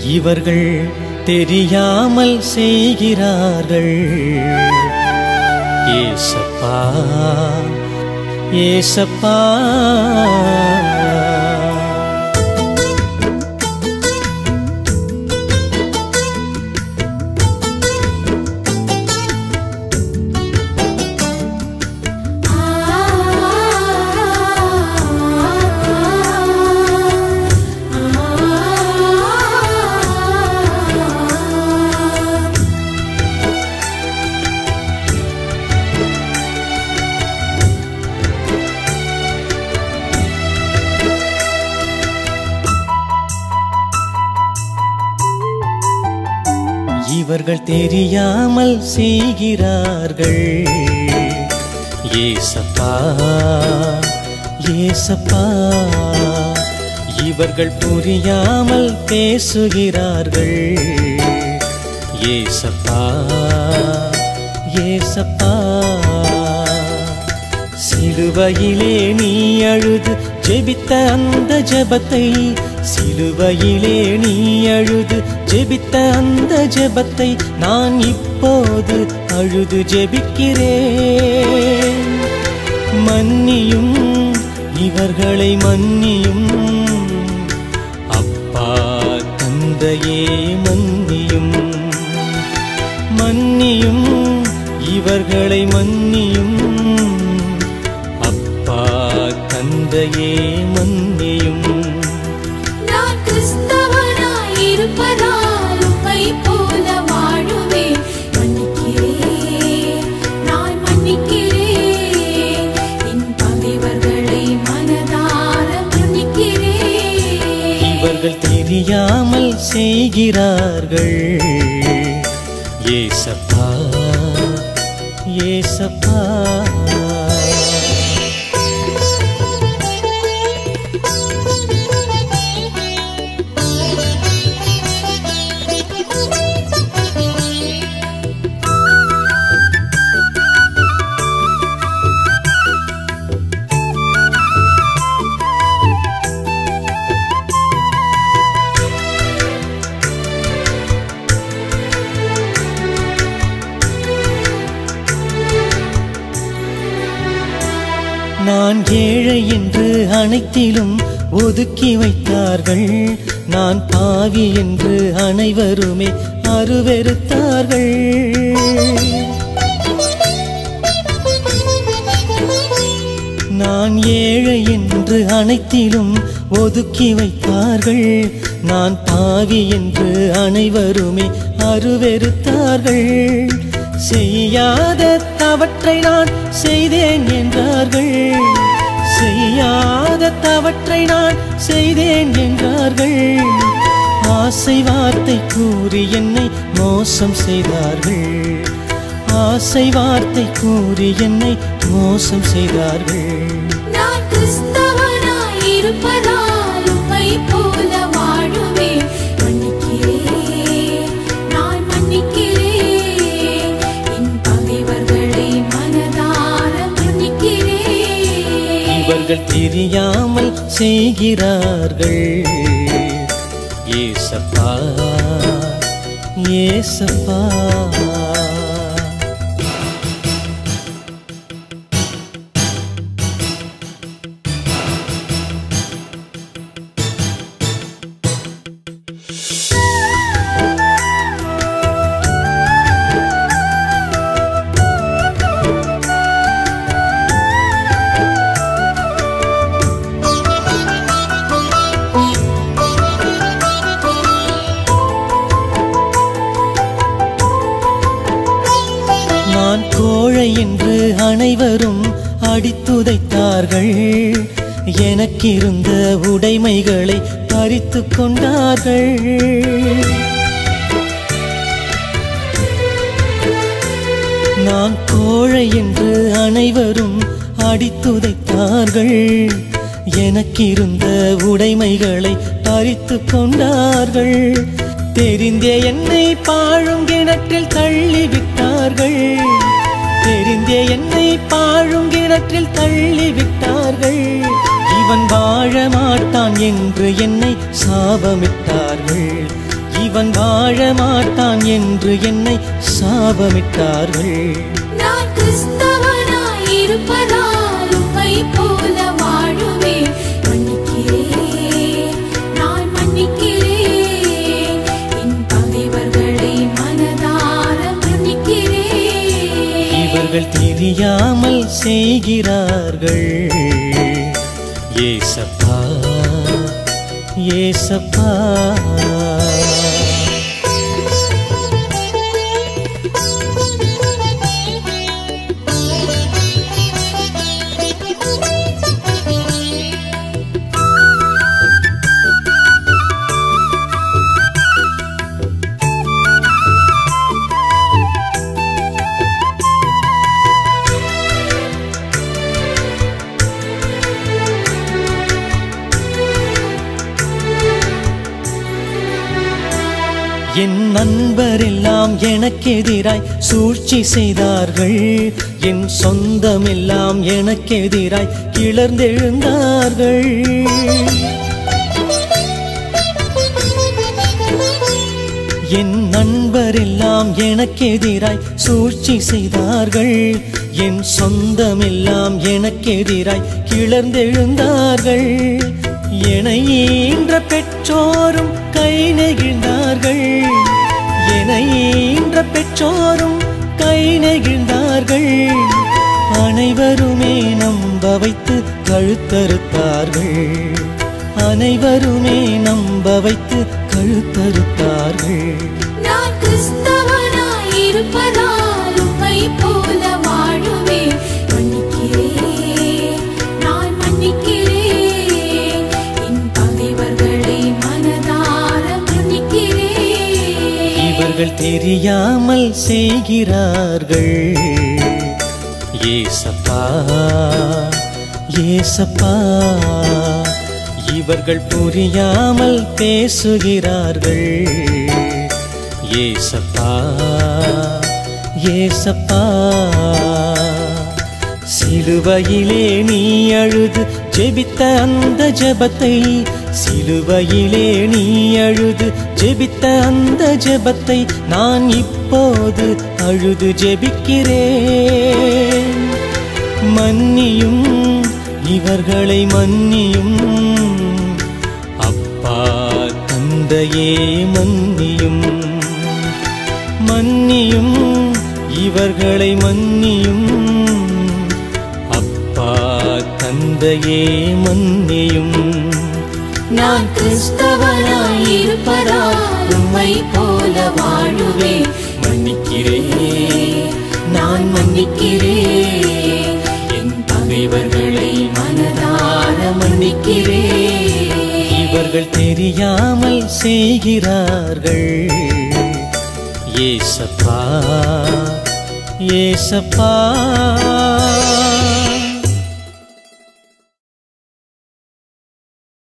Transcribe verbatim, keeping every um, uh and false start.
இவர்கள் தெரியாமல் செய்கிறார்கள். ஏசப்பா ஏசப்பா இவர்கள் தெரியாமல் செய்கிறார்கள். ஏசப்பா ஏசப்பா இவர்கள் புரியாமல் பேசுகிறார்கள். ஏசப்பா ஏசப்பா சிலுவையிலே நீ அழுது ஜெபித்த அந்த ஜெபத்தை, சிலுவையிலே நீ அழுது ஜெபித்த அந்த ஜெபத்தை நான் இப்போது அழுது ஜெபிக்கிறேன். மன்னியும் இவர்களை மன்னியும், அப்பா தந்தையே மன்னியும். மன்னியும் இவர்களை மன்னியும், அப்பா தந்தையே மன்னியும். நான் கிறிஸ்தவனாய் இருப்பதால் உம்மை போல வாழுவேன். மன்னிக்கிறேன், நான் மன்னிக்கிறேன். என் பகைவர்களை மனதார மன்னிக்கிறேன். இவர்கள் தெரியாமல் செய்கிறார்கள். ஏசப்பா ஏசப்பா நான் ஏழை என்று அனைத்திலும் ஒதுக்கி வைத்தார்கள். நான் பாவி என்று அனைவருமே அருவெறுத்தார்கள். நான் ஏழை என்று அனைத்திலும் ஒதுக்கி வைத்தார்கள். நான் பாவி என்று அனைவருமே அருவெறுத்தார்கள். செய்யாத தவற்றை நான் செய்தேன் என்றார்கள். செய்யாத தவற்றை நான் செய்தேன் என்றார்கள். ஆசை வார்த்தை கூறி என்னை மோசம் செய்தார்கள். ஆசை வார்த்தை கூறி என்னை மோசம் செய்தார்கள். நான் கிறிஸ்தவனாய் இருப்பதால் உம்மை போல வாழுவேன். மன்னிக்கிறேன், நான் மன்னிக்கிறேன். என் பகைவர்களை மனதார மன்னிக்கிறேன். இவர்கள் தெரியாமல் செய்கிறார்கள். ஏசப்பா ஏசப்பா நான் கோழை என்று அனைவரும் அடித்துதைத்தார்கள். எனக்கிருந்த உடைமைகளை பறித்து கொண்டார்கள். நான் கோழை என்று அனைவரும் அடித்துதைத்தார்கள். எனக்கிருந்த உடைமைகளை பறித்து கொண்டார்கள். தெரிந்தே என்னை பாழும் கிணற்றில் தள்ளிவிட்டார்கள். தெரிந்தே என்னை பாழும் கிணற்றில் தள்ளிவிட்டார்கள். இவன் வாழ மாட்டான் என்று என்னை சாபமிட்டார்கள். அவன் வாழ மாட்டான் என்று என்னை சாபமிட்டார்கள். நான் கிறிஸ்தவனாய் இருப்பதால் உம்மை போல வாழுவேன். மன்னிக்கிறேன், நான் மன்னிக்கிறேன். என் பகைவர்களை மனதார மன்னிக்கிறேன். இவர்கள் தெரியாமல் செய்கிறார்கள். ஏசப்பா ஏசப்பா என் நண்பரெல்லாம் எனக்கெதிராய் சூழ்ச்சி செய்தார்கள். என் சொந்தமெல்லாம் எனக்கெதிராய் கிளர்ந்தெழுந்தார்கள். என் நண்பரெல்லாம் எனக்கெதிராய் சூழ்ச்சி செய்தார்கள். என் சொந்தமெல்லாம் எனக்கெதிராய் கிளர்ந்தெழுந்தார்கள். என்னை ஈன்ற பெற்றோரும் கை நெகிழ்ந்தார்கள். என்னை ஈன்ற பெற்றோரும் கை நெகிழ்ந்தார்கள். அனைவருமே நம்ப வைத்து கழுத்தறுத்தார்கள். அனைவருமே நம்ப வைத்து கழுத்தறுத்தார்கள். நான் கிறிஸ்தவனாய் இருப்பதால் உம்மை போல வாழுவேன். மன்னிக்கிறேன், நான் மன்னிக்கிறேன். என் பகைவர்களை மனதார மன்னிக்கிறேன். இவர்கள் தெரியாமல் செய்கிறார்கள். ஏசப்பா ஏசப்பா இவர்கள் புரியாமல் பேசுகிறார்கள். ஏசப்பா ஏசப்பா சிலுவையிலே நீ அழுது ஜெபித்த அந்த ஜெபத்தை, சிலுவையிலே நீ அழுது ஜெபித்த அந்த ஜெபத்தை நான் இப்போது அழுது ஜெபிக்கிறேன். மன்னியும், இவர்களை மன்னியும். அப்பா தந்தையே மன்னியும். மன்னியும், இவர்களை மன்னியும். அப்பா தந்தையே மன்னியும். நான் கிறிஸ்தவனாய் இருப்பதால் உம்மை போல வாழுவேன். மன்னிக்கிறேன், நான் மன்னிக்கிறேன். என் பகைவர்களை மனதார மன்னிக்கிறேன். இவர்கள் தெரியாமல் செய்கிறார்கள். ஏசப்பா ஏசப்பா